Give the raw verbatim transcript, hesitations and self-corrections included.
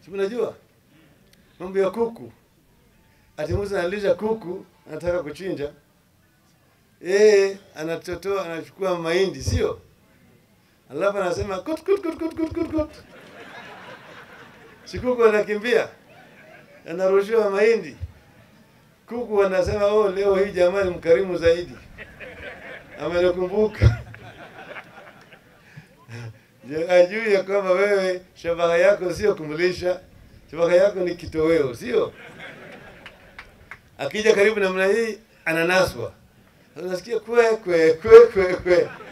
Si mnajua mambo ya kuku? Ati Musa analisha kuku, anataka kuchinja. Eh, anatotoa, anachukua mahindi, sio? Alafu anasema kut kut kut kut kut kut kut. Si kuku anakimbia, anarushiwa mahindi. Kuku anasema oh, leo hii jamani mkarimu zaidi. Amenikumbuka. Je, ajui ya kwamba wewe shabaha yako sio kumlisha, shabaha yako ni kitoweo, sio? Akija karibu namna hii ananaswa. Unasikia kwe kwe kwe kwe kwe.